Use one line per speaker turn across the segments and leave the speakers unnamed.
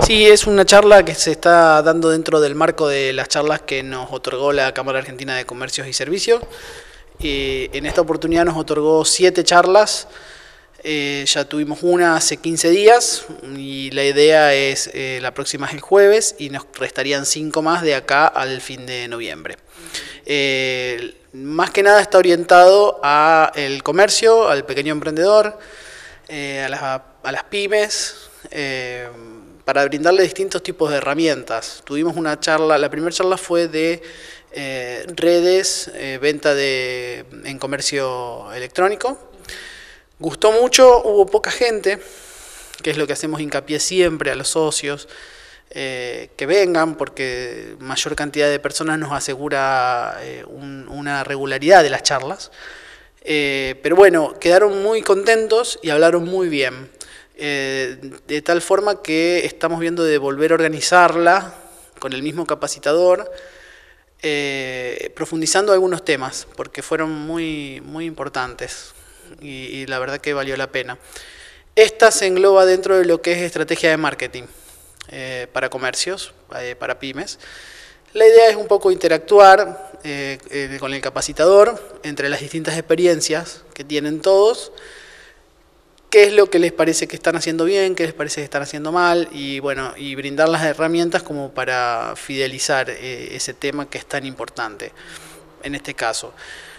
Sí, es una charla que se está dando dentro del marco de las charlas que nos otorgó la Cámara Argentina de Comercios y Servicios. En esta oportunidad nos otorgó 7 charlas, ya tuvimos una hace 15 días y la idea es, la próxima es el jueves y nos restarían 5 más de acá al fin de noviembre. Más que nada está orientado al comercio, al pequeño emprendedor, a las pymes, para brindarle distintos tipos de herramientas. Tuvimos una charla, la primera charla fue de redes, venta en comercio electrónico. Gustó mucho, hubo poca gente, que es lo que hacemos hincapié siempre a los socios, que vengan, porque mayor cantidad de personas nos asegura una regularidad de las charlas. Pero bueno, quedaron muy contentos y hablaron muy bien. De tal forma que estamos viendo de volver a organizarla con el mismo capacitador, profundizando algunos temas, porque fueron muy importantes y la verdad que valió la pena. Esta se engloba dentro de lo que es estrategia de marketing para comercios, para pymes. La idea es un poco interactuar con el capacitador entre las distintas experiencias que tienen todos, qué es lo que les parece que están haciendo bien, qué les parece que están haciendo mal, y bueno, y brindar las herramientas como para fidelizar ese tema que es tan importante en este caso.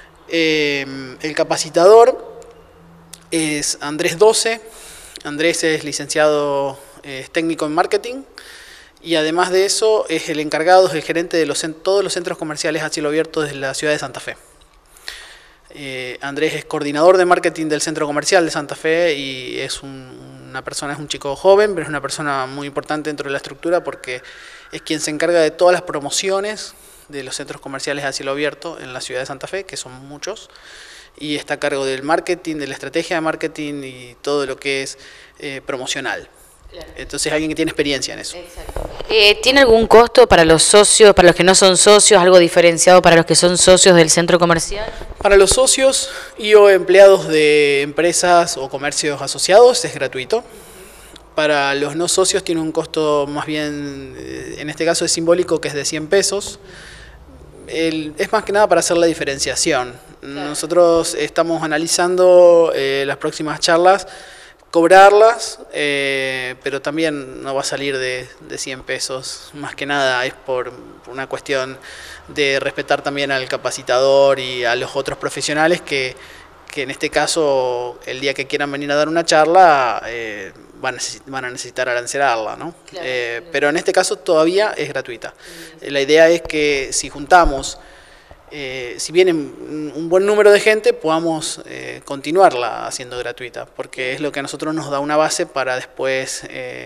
El capacitador es Andrés Doce. Andrés es licenciado técnico en marketing y además de eso es el encargado, es el gerente de todos los centros comerciales a cielo abierto de la ciudad de Santa Fe. Andrés es coordinador de marketing del centro comercial de Santa Fe y es un chico joven, pero es una persona muy importante dentro de la estructura porque es quien se encarga de todas las promociones de los centros comerciales a cielo abierto en la ciudad de Santa Fe, que son muchos, y está a cargo del marketing, de la estrategia de marketing y todo lo que es promocional. Claro. Entonces alguien que tiene experiencia en eso.
Exacto. ¿Tiene algún costo para los socios, para los que no son socios, algo diferenciado para los que son socios del centro comercial?
Para los socios y o empleados de empresas o comercios asociados es gratuito. Para los no socios tiene un costo más bien, en este caso es simbólico, que es de 100 pesos. Es más que nada para hacer la diferenciación. Claro. Nosotros estamos analizando las próximas charlas, cobrarlas, pero también no va a salir de 100 pesos. Más que nada es por una cuestión de respetar también al capacitador y a los otros profesionales que en este caso, el día que quieran venir a dar una charla, van a necesitar arancelarla, ¿no? Claro. Pero en este caso todavía es gratuita. La idea es que si juntamos, si viene un buen número de gente, podamos continuarla haciendo gratuita, porque es lo que a nosotros nos da una base para después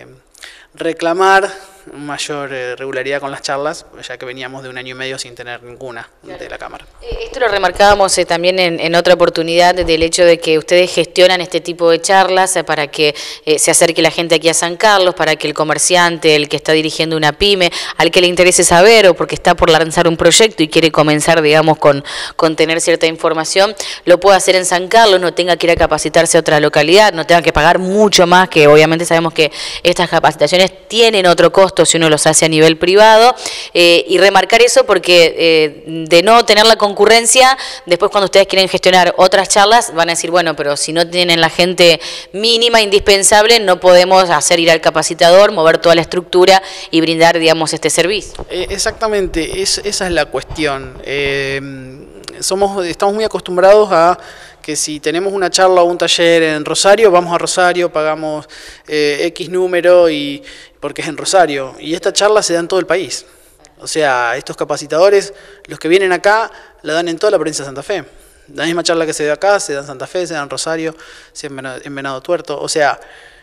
reclamar mayor regularidad con las charlas, ya que veníamos de 1 año y medio sin tener ninguna de la Cámara.
Esto lo remarcábamos también en otra oportunidad, del hecho de que ustedes gestionan este tipo de charlas para que se acerque la gente aquí a San Carlos, para que el comerciante, el que está dirigiendo una pyme, al que le interese saber o porque está por lanzar un proyecto y quiere comenzar, digamos, con tener cierta información, lo pueda hacer en San Carlos, no tenga que ir a capacitarse a otra localidad, no tenga que pagar mucho más, que obviamente sabemos que estas capacitaciones tienen otro costo si uno los hace a nivel privado, y remarcar eso porque de no tener la concurrencia, después cuando ustedes quieren gestionar otras charlas van a decir, bueno, pero si no tienen la gente mínima, indispensable, no podemos hacer ir al capacitador, mover toda la estructura y brindar, digamos, este servicio.
Exactamente, esa es la cuestión. Estamos muy acostumbrados a que si tenemos una charla o un taller en Rosario, vamos a Rosario, pagamos X número porque es en Rosario. Y esta charla se da en todo el país. O sea, estos capacitadores, los que vienen acá, la dan en toda la provincia de Santa Fe. La misma charla que se da acá, se da en Santa Fe, se da en Rosario, se da en Venado Tuerto. O sea,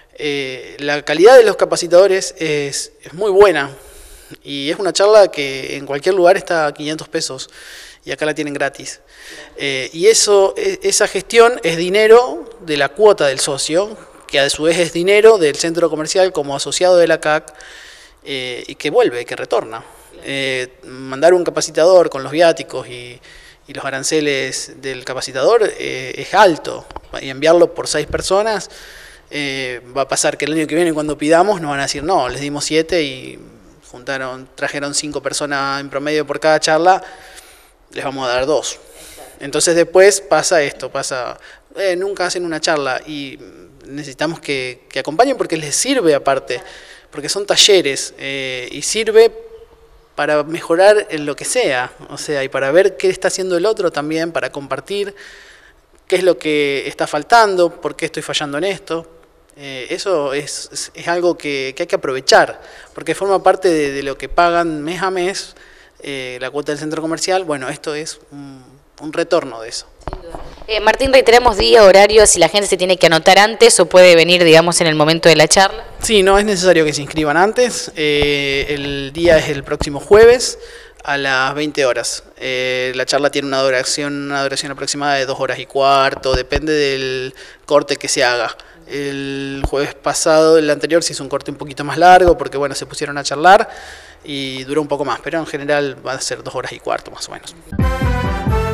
la calidad de los capacitadores es muy buena. Y es una charla que en cualquier lugar está a 500 pesos. Y acá la tienen gratis. Y esa gestión es dinero de la cuota del socio, que a su vez es dinero del centro comercial como asociado de la CAC, y que vuelve, que retorna. Mandar un capacitador con los viáticos y los aranceles del capacitador es alto, y enviarlo por 6 personas Va a pasar que el año que viene cuando pidamos nos van a decir no, les dimos 7 y trajeron 5 personas en promedio por cada charla, les vamos a dar 2. Entonces después pasa esto, nunca hacen una charla y necesitamos que acompañen porque les sirve aparte, porque son talleres y sirve para mejorar en lo que sea, o sea, y para ver qué está haciendo el otro también, para compartir qué es lo que está faltando, por qué estoy fallando en esto. Eso es algo que hay que aprovechar, porque forma parte de lo que pagan mes a mes, la cuota del centro comercial. Bueno, esto es un retorno de eso.
Martín, reiteramos día, horario, si la gente se tiene que anotar antes o puede venir, digamos, en el momento de la charla.
Sí, no es necesario que se inscriban antes. El día es el próximo jueves a las 20 horas. La charla tiene una duración aproximada de 2 horas y cuarto, depende del corte que se haga. El jueves pasado, el anterior, se hizo un corte un poquito más largo porque bueno, se pusieron a charlar y duró un poco más, pero en general va a ser 2 horas y cuarto más o menos.